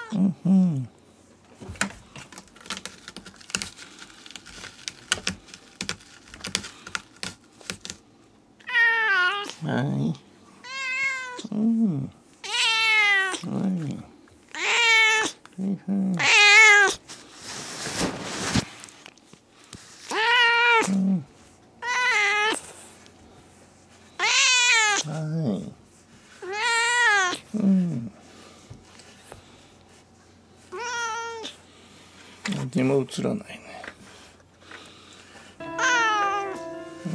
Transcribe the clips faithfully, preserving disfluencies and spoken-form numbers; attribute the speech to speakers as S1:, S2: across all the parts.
S1: うんうん。はい。うん。はい。はいはい。うん。はい。うん。何も映らないね。うん。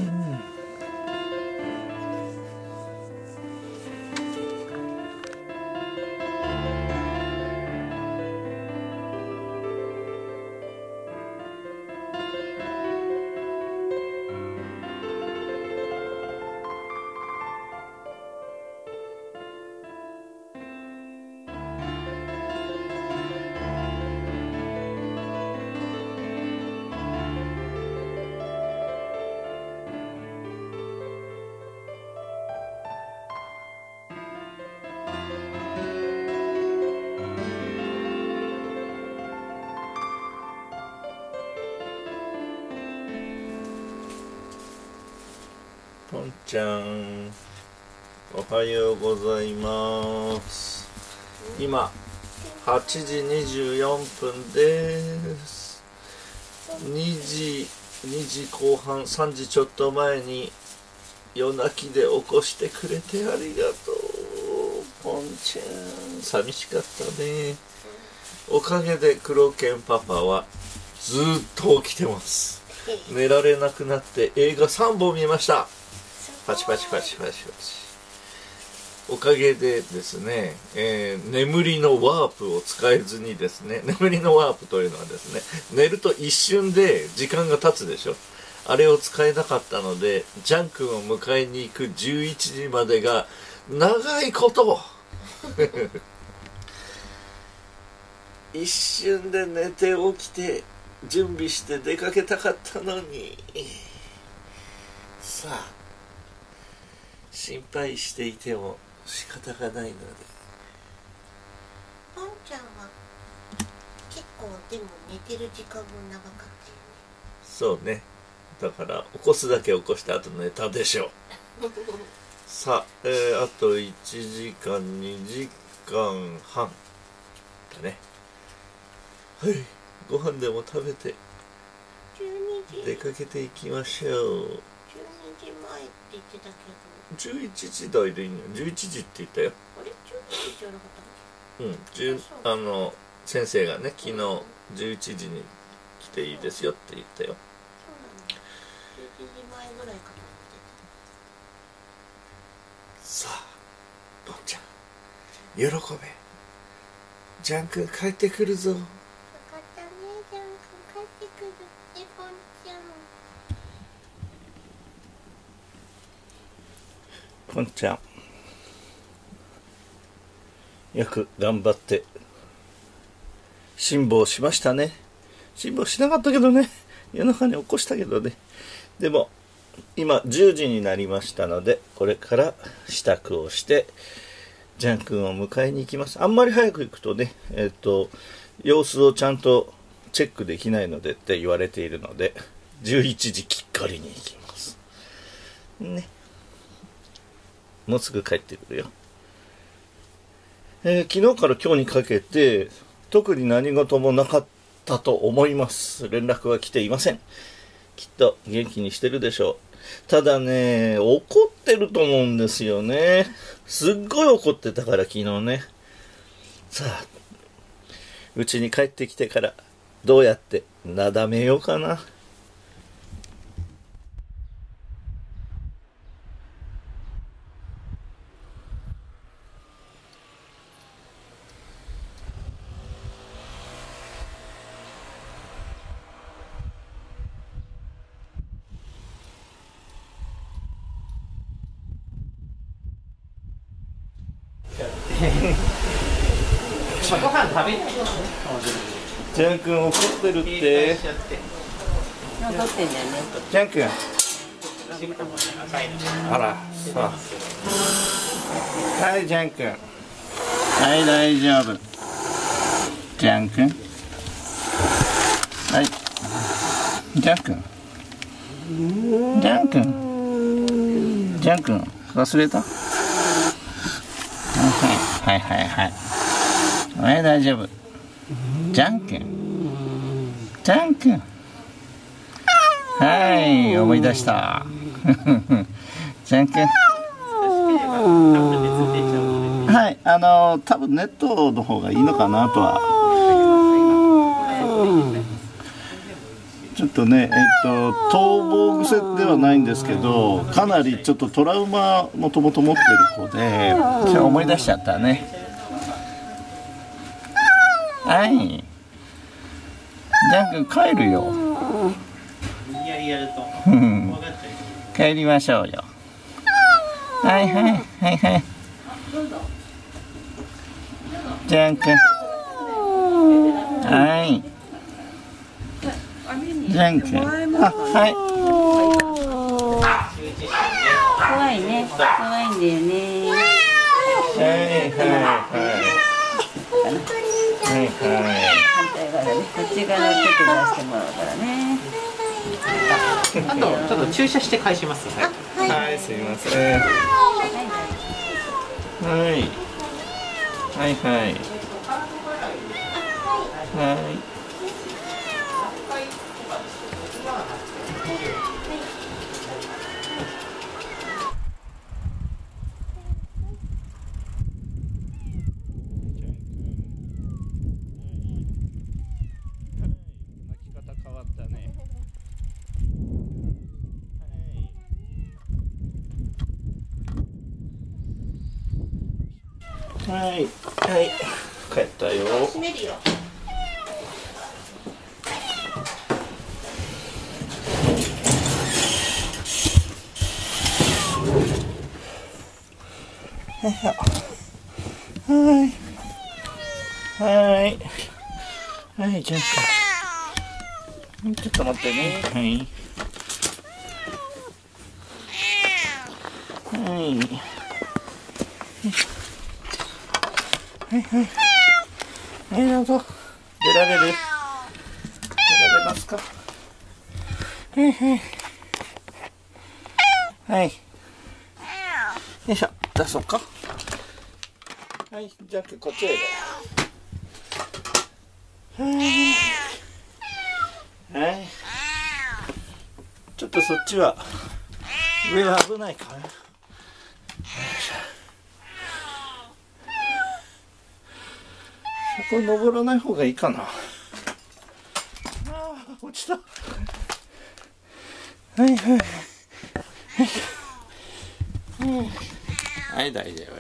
S1: ぽんちゃん、おはようございます。今はちじにじゅうよんぷんです。にじにじこうはん、さんじちょっと前に夜泣きで起こしてくれてありがとう。ぽんちゃん、寂しかったね。おかげで黒犬パパはずっと起きてます。寝られなくなって映画さんぼん見ました。パチパチパチパチパチ。おかげでですね、えー、眠りのワープを使えずにですね、眠りのワープというのはですね、寝ると一瞬で時間が経つでしょ。あれを使えなかったので、ジャン君を迎えに行くじゅういちじまでが長いこと一瞬で寝て起きて準備して出かけたかったのに、さあ心配していても仕方がないので。
S2: ぽんちゃんは結構でも寝てる時間も長かったよね。
S1: そうね、だから起こすだけ起こしてあと寝たでしょうさあ、えー、あといちじかんにじかんはんだね。はい、ご飯でも食べて出かけていきましょう。
S2: じゅうにじまえって言ってたけど
S1: じゅういちじ台でいいのよ。じゅういちじって言ったよ。
S2: あれじゅうにじじゃなかったっけ。
S1: うん、じゅうあの先生がね、昨日じゅういちじに来ていいですよって言ったよ。
S2: そうなんだ。じゅういちじまえぐらいかと思ってた。
S1: さあ、ぽんちゃん喜べ。ジャン君帰ってくるぞ。
S2: よかったね、ジャン君帰ってくるね、ぽんちゃん。
S1: ぽんちゃん、よく頑張って辛抱しましたね。辛抱しなかったけどね、夜中に起こしたけどね。でも今じゅうじになりましたので、これから支度をしてジャン君を迎えに行きます。あんまり早く行くとね、えっと様子をちゃんとチェックできないのでって言われているので、じゅういちじきっかりに行きますね。もうすぐ帰ってくるよ。えー、昨日から今日にかけて特に何事もなかったと思います。連絡は来ていません。きっと元気にしてるでしょう。ただね、怒ってると思うんですよね。すっごい怒ってたから昨日ね。さあ、うちに帰ってきてからどうやってなだめようかな。
S3: ご飯食べないの？
S1: ジャン君怒ってるって。
S2: 怒ってんだよね。
S1: ジャン君。あら、そう。はい、ジャン君。はい、大丈夫。 ジャン君。はい。ジャン君。ジャン君。ジャン君、忘れた？はいはいはいはい。はい、大丈夫。ジャン君。ジャン君。はい、思い出した。ジャン君。はい、あの多分ネットの方がいいのかなとは。ちょっとね、えっと逃亡癖ではないんですけど、かなりちょっとトラウマもともと持ってる子で、それ思い出しちゃったね。はい。ジャン君帰るよ。帰りましょうよ。はいはいはいはい。ジャン君。はい。ジャン君。あ、はい。
S4: 怖いね。怖いんだよね。
S1: はいはいはい。はいはい。
S4: 反対側ね。こっち側ちょっと出してもらうからね。
S3: あとちょっと駐車して返しますね。
S1: はい、すいません。はい。はいはい。はい。はい、はい、帰ったよ。
S2: 閉めるよ。
S1: はい、はい、はい、じゃあ、ちょっと待ってね。はい、はい。はいはいはい、どうぞ。出られる？出られますか？はいはいはい。よいしょ、出そうか。はい、じゃあこっちへ。はいはい。ちょっとそっちは上は危ないから。これ登らない方がいいかな。ああ、落ちた。はいはいはいはい、大丈夫。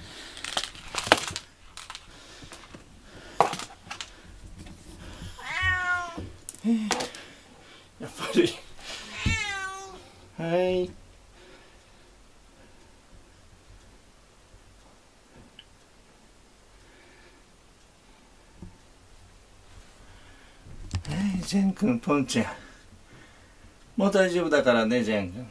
S1: やっぱりはい。ジェン君、ポンちゃん、もう大丈夫だからね、ジェン君。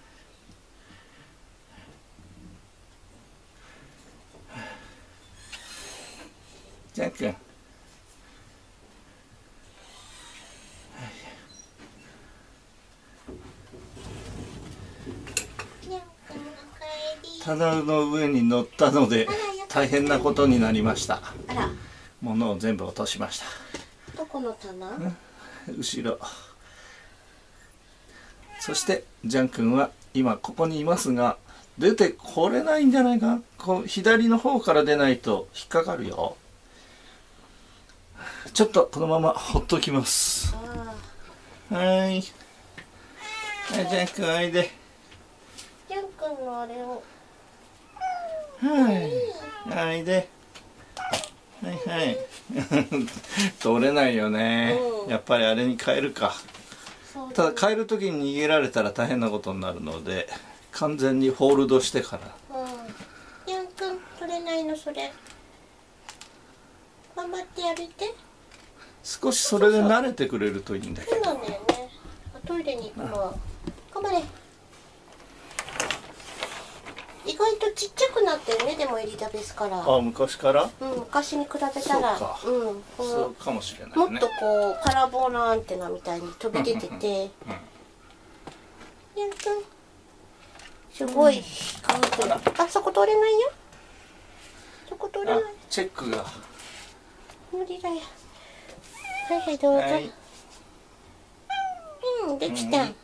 S1: ジェン君。棚の上に乗ったので大変なことになりました。
S2: あら、
S1: 物を全部落としました。
S2: どこの棚？
S1: 後ろ。そしてジャン君は今ここにいますが、出てこれないんじゃないか。こう左の方から出ないと引っかかるよ。ちょっとこのままほっときます。はい、はい、ジャン君おいで。
S2: ジャン君のあれを。
S1: はい、おいで。はいはい。取れないよね、うん、やっぱりあれに変えるか。ただ変える時に逃げられたら大変なことになるので、完全にホールドしてから。
S2: うん。ヤン君取れないのそれ。頑張って歩いて。
S1: 少しそれで慣れてくれるといいんだけど。
S2: そうなんだよね。トイレに行くのは。頑張れ。 意外とちっちゃくなったよね、でもエリザベスから。
S1: あ、昔から？
S2: うん、昔に比べたら、
S1: そうか、
S2: うん、こ
S1: そう
S2: の
S1: かもしれないね。
S2: もっとこうパラボラアンテナみたいに飛び出てて、やんくん、すごい可愛くなる。あ、そこ通れないよ。そこ通れない。
S1: あ、チェックが。
S2: 無理だよ。はいはい、どうぞ。
S1: はい、
S2: うん、できた。はい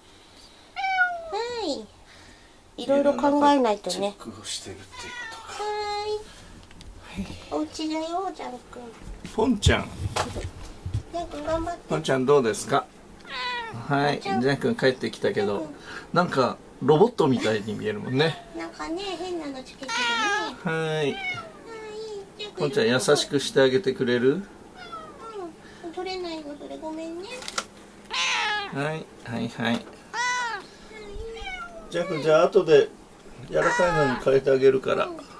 S2: 。いろいろ考えないとね。
S1: チェックをしてるっていうことか。
S2: はーい。お家だよ、ジャン君。
S1: ポンちゃん。
S2: ジャン君頑張って。
S1: ポンちゃんどうですか？はい、ジャン君帰ってきたけど、なんかロボットみたいに見えるもんね。
S2: なんかね、変なのつけてるね。
S1: はい。
S2: はい。
S1: ポンちゃん優しくしてあげてくれる？
S2: うん。取れないの、それごめんね。
S1: はいはいはい。ジャン君、じゃあ後で柔らかいのに変えてあげるから。
S2: うん、ね。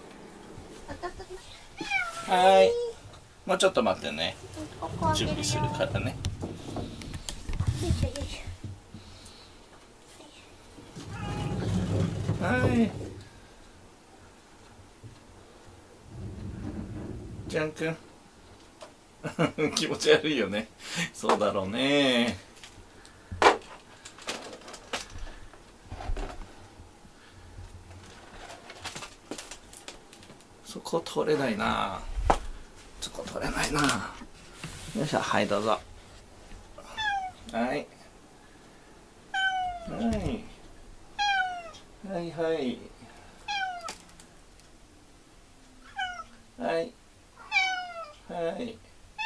S1: はい。もうちょっと待ってね。
S2: ここ開けるよ。
S1: 準備するからね。
S2: よいしょよいしょ。
S1: はい。ジャン君。気持ち悪いよね。そうだろうね。そこ取れないな。そこ取れないな。よいしょ、はい、どうぞ。はい。はい。はいはい。はい。はい。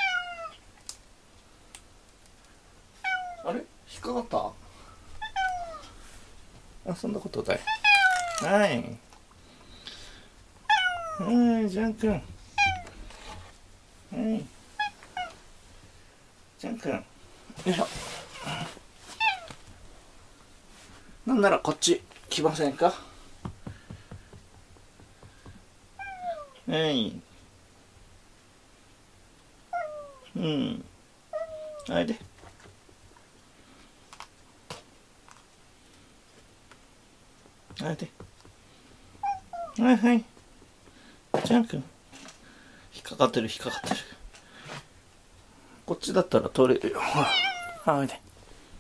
S1: あれ？引っかかった？あ、そんなことない。はい。はい、ジャン君。はい。ジャン君。よいしょ。なんならこっち来ませんか？はい。うん。あいで。あいで。はいはい。ジャン君。引っかかってる引っかかってる。こっちだったら取れるよ。ほら。はいで。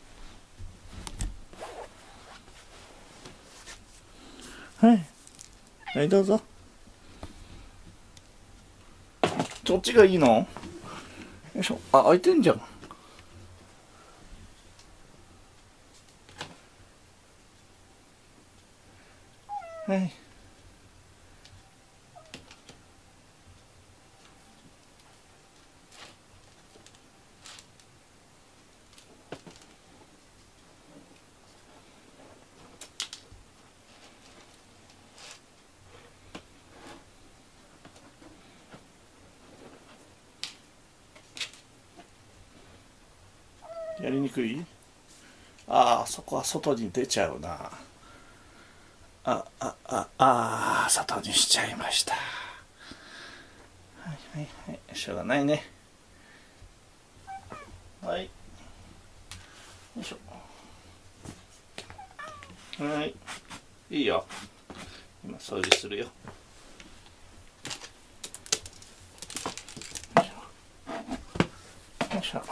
S1: はい。はい、どうぞ。そっちがいいの？よいしょ。あ、開いてんじゃん。はい。やりにくい？ああ、そこは外に出ちゃうな。あ、あ、あ、ああ、外にしちゃいました。はいはいはい、しょうがないね。はい。よいしょ。はい。いいよ。今掃除するよ。よいしょ。よいしょ。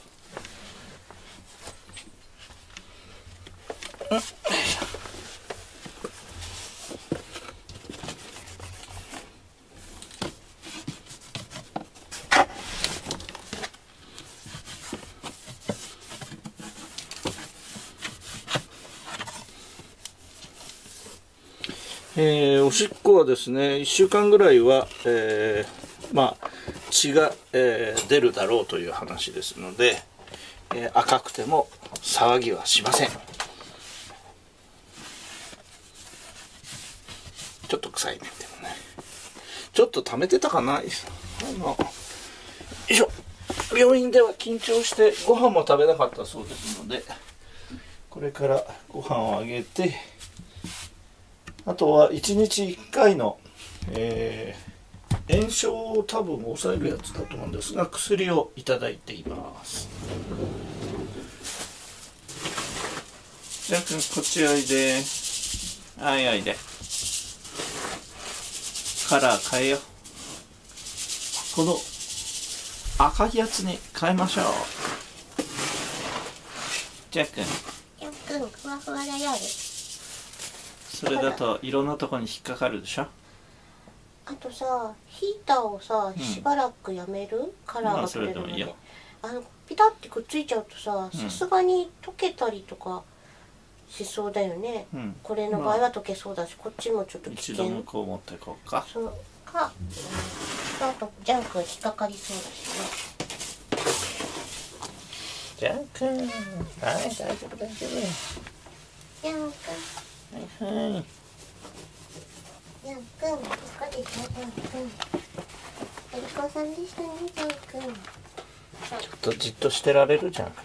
S1: うん、よいしょ。えー、おしっこはですね、いっしゅうかんぐらいは、えー、まあ血が、えー、出るだろうという話ですので、えー、赤くても騒ぎはしません。ちょっと臭いね。でもね、ちょっと溜めてたかな。あのよいしょ。病院では緊張してご飯も食べなかったそうですので、これからご飯をあげて、あとはいちにちいっかいの、えー、炎症を多分抑えるやつだと思うんですが、薬をいただいています。じゃあ君こっちおいで。はいおいで。 カラー変えよう。この赤いやつに変えましょう。ジャックン、
S2: ジャン君ふわふわだよ。
S1: それだといろんなとこに引っかかるでしょ。
S2: あとさ、ヒーターをさ、しばらくやめる、カラーが取れるので、
S1: まあそれでもいいよ。
S2: あのピタってくっついちゃうとさ、さすがに溶けたりとかしそうだよね、
S1: うん、
S2: これの場合は溶けそうだし、こっちもちょっと危
S1: 一度
S2: 険。
S1: 向こう持っていこうか。
S2: そうか、なんかジャンク引っかかりそうだし
S1: ジャックン、はい、大丈夫大丈夫。
S2: ね。ジャンク、
S1: はいはい。
S2: ジャン君、いかがでしたジャン君。お利口さんでしたね、ジャン君。
S1: ちょっとじっとしてられるじゃん。
S2: あ、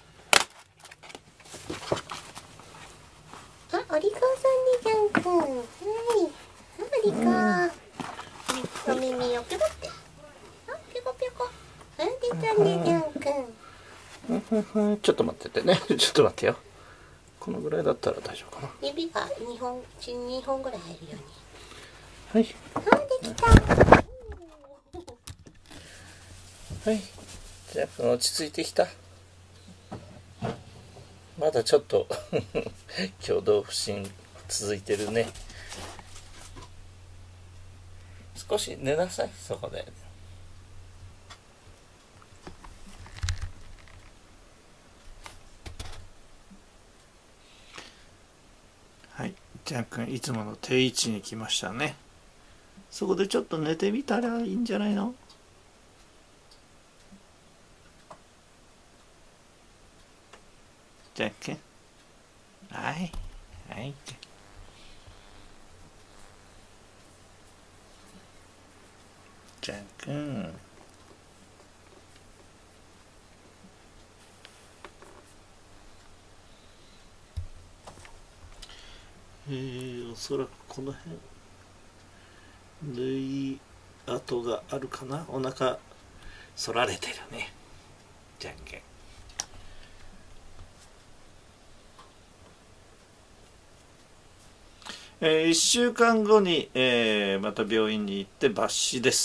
S2: お利口さんね、ジャン君。はい。あ、お利口。お耳をペコって。あ、ペコペコ。あ、出たね、ジャン君。
S1: ちょっと待っててね。ちょっと待ってよ。このぐらいだったら大丈夫かな。
S2: 指がにほん、にほんぐらい入るように。
S1: はい。
S2: あ、できた。
S1: はい。じゃあ落ち着いてきた。まだちょっと挙動不審続いてるね。少し寝なさい、そこで。はい、ジャン君いつもの定位置に来ましたね。そこでちょっと寝てみたらいいんじゃないの？ジャン君、はいはいジャン君、えー、おそらくこの辺縫い跡があるかな。お腹反られてるね、じゃんけん。えー、いっしゅうかんごに、えー、また病院に行って抜歯です。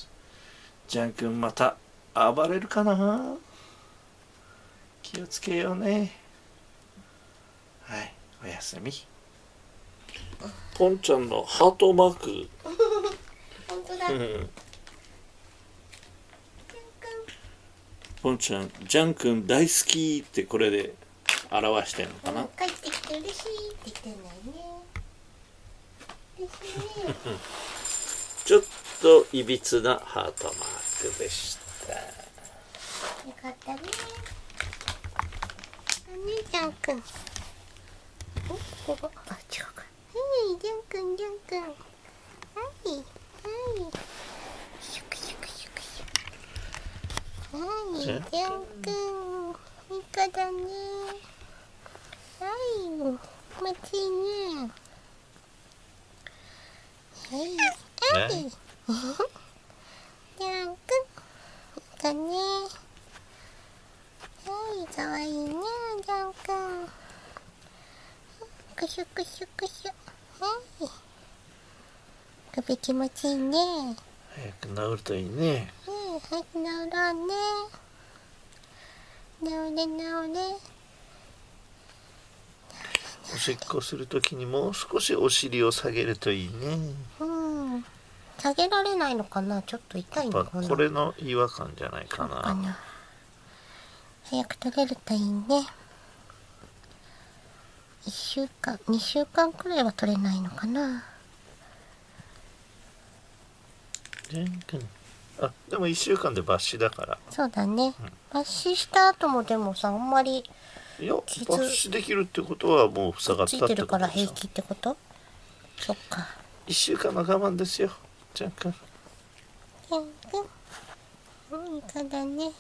S1: ジャン君また暴れるかな。気をつけようね。はい、おやすみ。ポンちゃんのハートマーク
S2: 本当だ、
S1: うん、ポンちゃん、ジャン君大好きってこれで表してんのかな。
S2: 帰ってきて嬉しいって言ってんだよね。嬉しいね。
S1: ちょっといびつなハートマークでした。
S2: よかったね。お姉ちゃんくん。お、ここ、あ、違うか。はい、ジャンくん、ジャンくん。はい、はい。シュクシュクシュクシュ。はい、ジャンくん。いい子だね。はい、気持ちいいね。はい、はい。ジャンくん、いいかね。はい、かわいいね、ジャンくん。くしゅくしゅくしゅ。はい。首気持ちいいね。
S1: 早く治るといいね。
S2: うん、早く治ろうね。治れ治れ。
S1: おしっこするときにもう少しお尻を下げるといいね。
S2: うん。下げられないのかな、ちょっと痛いのかな。
S1: これの違和感じゃないかな。
S2: かな。早く取れるといいね。いっしゅうかん、にしゅうかんくらいは取れないのかな。
S1: ジャン君、あ、でもいっしゅうかんで抜歯だから。
S2: そうだね、うん、抜歯した後もでもさ、あんまり
S1: いや、抜歯できるってことはもう塞がったってことでしょ。ついてるから
S2: 平気ってこと。そっか、
S1: いっしゅうかんの我慢ですよ、ジャン君。
S2: ジャン君、うん、いい子だね。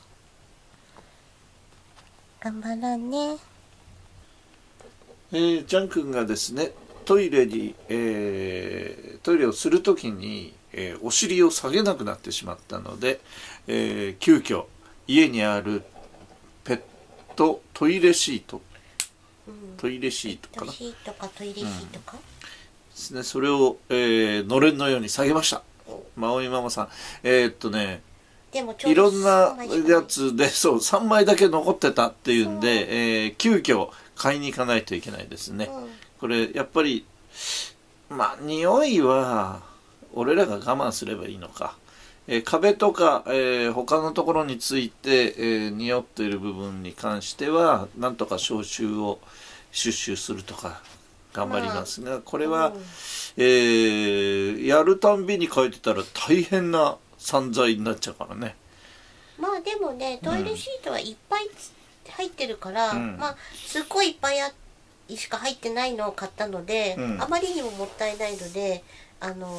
S2: 頑張ろうね。
S1: えー、ジャン君がですね、トイレに、えー、トイレをするときに、えー、お尻を下げなくなってしまったので、えー、急遽家にあるペットトイレシート、うん、トイレシートかな、
S2: トイレシートかトイレシートか、
S1: うん、ですね、それを、えー、のれんのように下げました。 まおいママさん、えー、っとね
S2: でもちょう
S1: いろんな
S2: どさんまいしか
S1: やつでそうさんまいだけ残ってたっていうんで、えー、急遽買いに行かないといけないですね、
S2: うん
S1: これやっぱりまあ匂いは俺らが我慢すればいいのか、えー、壁とか、えー、他のところについて、えー、匂っている部分に関してはなんとか消臭をシュッシュするとか頑張りますが、これは、
S2: うん
S1: えーやるたんびに書いてたら大変な散財になっちゃうからね。
S2: まあでもねトイレシートはいっぱい入ってるから、
S1: うん
S2: まあすっごいいっぱいあしか入ってないのを買ったので、
S1: うん
S2: あまりにももったいないのであの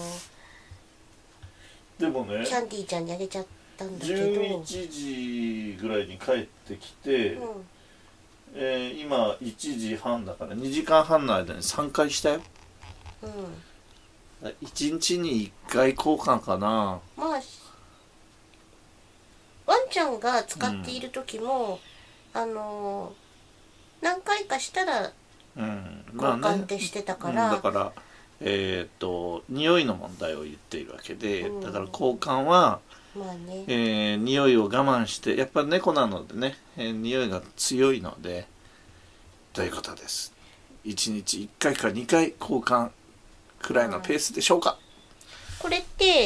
S1: でもね
S2: キャンディーちゃんにあげちゃったんだけど、
S1: じゅういちじぐらいに帰ってきて、
S2: うん、
S1: えー今いちじはんだからにじかんはんの間にさんかいしたよ。
S2: うん、
S1: いちにちにいっかい交換かな。
S2: まあワンちゃんが使っている時も、うん、あの何回かしたら
S1: うん
S2: 交
S1: まあね
S2: 換ってしてたから、
S1: うんだからえっ、と匂いの問題を言っているわけで、
S2: うん
S1: だから交換は、
S2: まあね、
S1: えー匂いを我慢してやっぱり猫なのでね、えー匂いが強いのでということです。いちにちいっかいかにかい交換くらいのペースでしょうか。
S2: これって、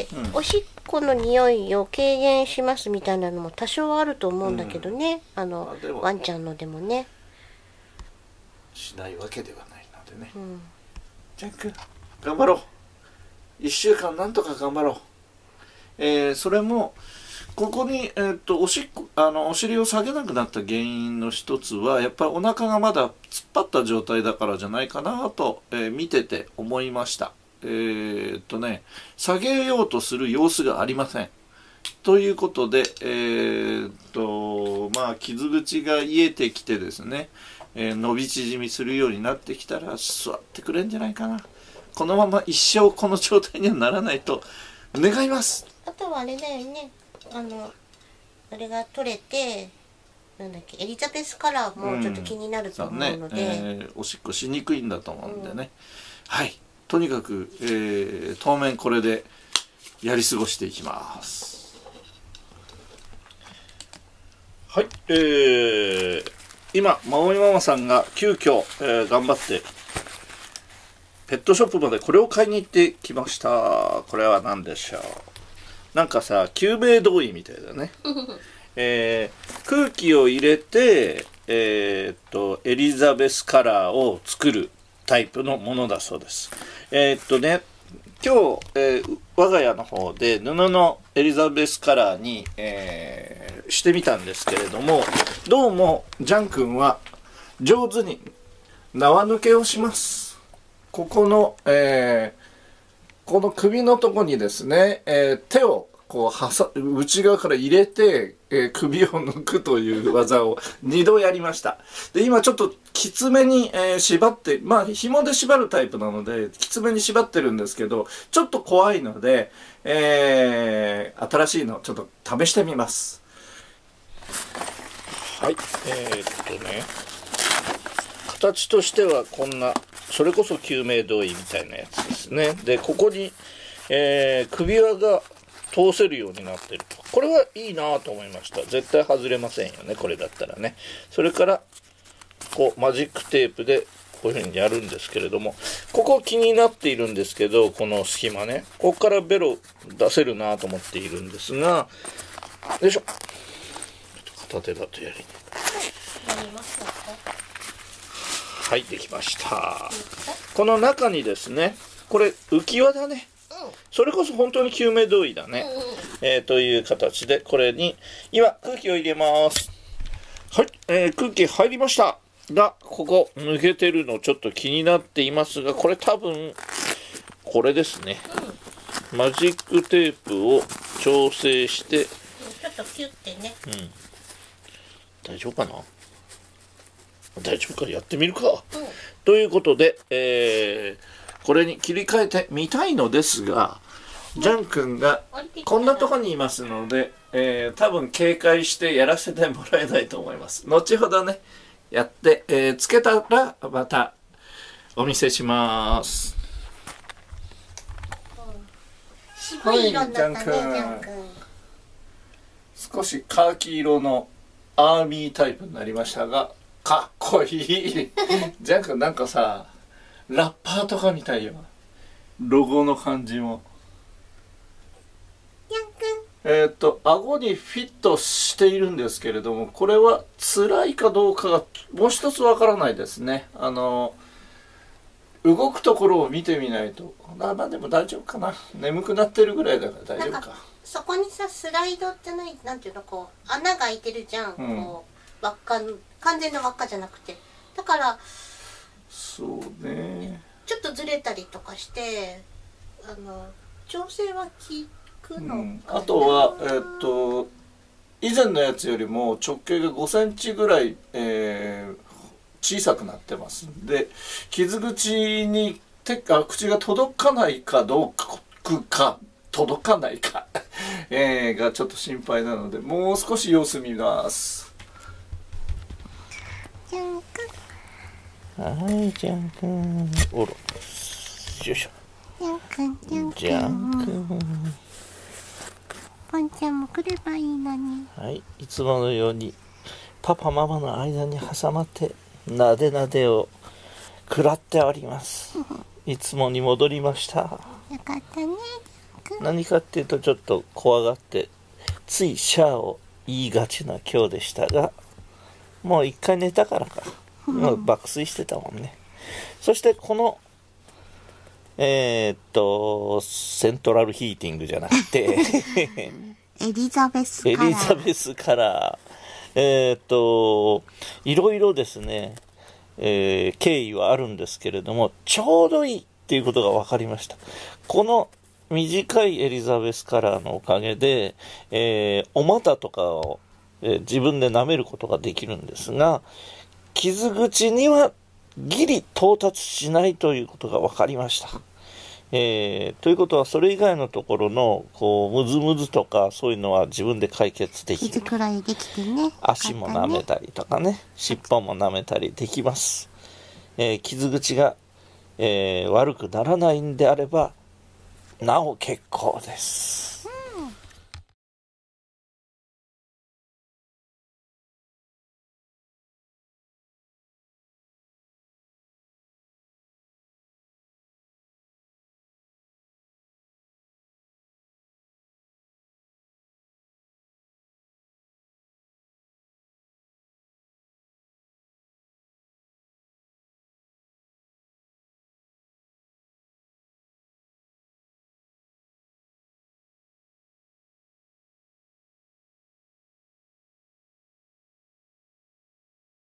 S1: うん
S2: おしっこの匂いを軽減しますみたいなのも多少あると思うんだけどね、あの
S1: あでも
S2: ワンちゃんのでもね、
S1: しないわけではないのでね。
S2: うん、
S1: ジャン君頑張ろう。いっしゅうかんなんとか頑張ろう。えーそれもここに、えー、とおしっこあのお尻を下げなくなった原因の一つはやっぱりお腹がまだ突っ張った状態だからじゃないかなと、えー見てて思いました。えーっとね下げようとする様子がありません。ということで、えーっとまあ傷口が癒えてきてですね、えー伸び縮みするようになってきたら座ってくれんじゃないかな。このまま一生この状態にはならないと願います。
S2: あとはあれだよね、あのあれが取れてなんだっけエリザベスカラーもちょっと気になると思うので、
S1: ねえーおしっこしにくいんだと思うんでね、うん、はいとにかく、えー当面これでやり過ごしていきます。はい、えー、今まおみママさんが急遽、えー頑張ってペットショップまでこれを買いに行ってきました。これは何でしょう。なんかさ救命胴衣みたいだねえー空気を入れてえーっとエリザベスカラーを作るタイプのものだそうです。えーっとね今日、えー我が家の方で布のエリザベスカラーに、えーしてみたんですけれども、どうもジャン君は上手に縄抜けをします。ここの、えーこの首のとこにですね、えー手をこうはさ内側から入れて、えー首を抜くという技をにどやりました。で今ちょっときつめに、えー縛ってまあ紐で縛るタイプなのできつめに縛ってるんですけどちょっと怖いので、えー新しいのちょっと試してみます。はいえー、っとね形としてはこんなそれこそ救命胴衣みたいなやつですね。でここに、えー首輪が通せるようになってると、これはいいなと思いました。絶対外れませんよねこれだったらね。それからこうマジックテープでこういう風にやるんですけれども、ここ気になっているんですけど、この隙間ねここからベロ出せるなと思っているんですが、よいしょ片手だとやりに
S2: なりますか？
S1: はいできました。この中にですねこれ浮き輪だね、それこそ本当に救命胴衣だね、えー、という形でこれに今空気を入れます。はい、えー空気入りましたが、ここ抜けてるのちょっと気になっていますが、これ多分これですね、マジックテープを調整して
S2: ちょっとキュッてね、
S1: 大丈夫かな、大丈夫か、やってみるか、
S2: うん、
S1: ということで、えーこれに切り替えてみたいのですが、ジャン君がこんなとこにいますので、えー多分警戒してやらせてもらえないと思います。後ほどねやって、えーつけたらまたお見せします。
S2: 渋い色になったね、
S1: はい
S2: ジャン
S1: ジャン
S2: 君。
S1: 少しカーキ色のアーミータイプになりましたが、かっこいいジャン君なんかさラッパーとかみたいよ、ロゴの感じも。
S2: ジャン君。
S1: えーっと顎にフィットしているんですけれども、これは辛いかどうかがもう一つわからないですね。あの動くところを見てみないと。まあまあでも大丈夫かな、眠くなってるぐらいだから大丈夫か。
S2: そこにさスライドじゃない、なんていうの、こう穴が開いてるじゃん、
S1: うん
S2: こう輪っか、完全な輪っかじゃなくて、だから
S1: そうね、
S2: ちょっとずれたりとかしてあの調整は効くのかな、
S1: うん、あとはえーっと以前のやつよりも直径がごセンチぐらい、えー小さくなってますんで、傷口に手あ口が届かないかどうか届かないか、えー、がちょっと心配なので、もう少し様子見ます。
S2: ジャン君。
S1: はい、ジャン君。おろ。よいしょ。
S2: ジャン君、ジャン君。
S1: ジャン君。
S2: ポンちゃんも来ればいいのに。
S1: はい、いつものようにパパママの間に挟まってなでなでを食らっております。いつもに戻りました。
S2: よかったね。
S1: 何かっていうとちょっと怖がってついシャーを言いがちな今日でしたが、もう一回寝たからか、もう爆睡してたもんね。そしてこのえー、っとセントラルヒーティングじゃなくて
S2: エリザベスカラー。
S1: エリザベスカラー、えー、っといろいろですね、えー、経緯はあるんですけれども、ちょうどいいっていうことが分かりました。この短いエリザベスカラーのおかげで、えー、お股とかを、えー、自分で舐めることができるんですが、傷口にはギリ到達しないということが分かりました。えー、ということはそれ以外のところのこうムズムズとかそういうのは自分で解決できる。
S2: 傷くらいできてね。
S1: 足も舐めたりとかね、尻尾も舐めたりできます。えー、傷口が、えー、悪くならないんであればなお結構です。